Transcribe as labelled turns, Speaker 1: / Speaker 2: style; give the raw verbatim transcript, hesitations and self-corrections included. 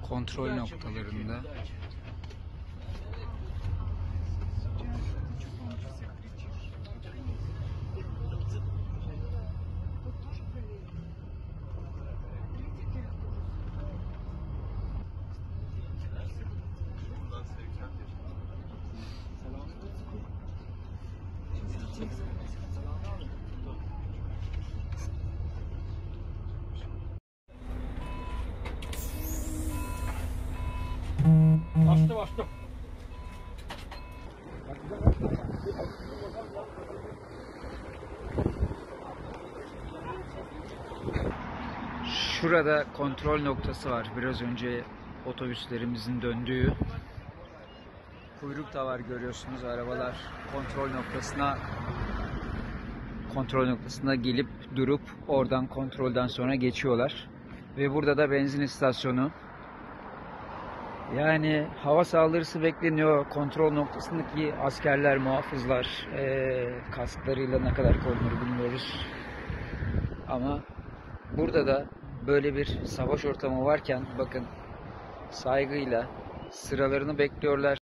Speaker 1: kontrol noktalarında.
Speaker 2: Bastı bastı.
Speaker 1: Şurada kontrol noktası var. Biraz önce otobüslerimizin döndüğü. Kuyruk da var, görüyorsunuz. Arabalar kontrol noktasına kontrol noktasına gelip durup oradan kontrolden sonra geçiyorlar. Ve burada da benzin istasyonu. Yani hava saldırısı bekleniyor. Kontrol noktasındaki askerler, muhafızlar ee, kasklarıyla ne kadar korunur bilmiyoruz. Ama burada da böyle bir savaş ortamı varken bakın saygıyla sıralarını bekliyorlar.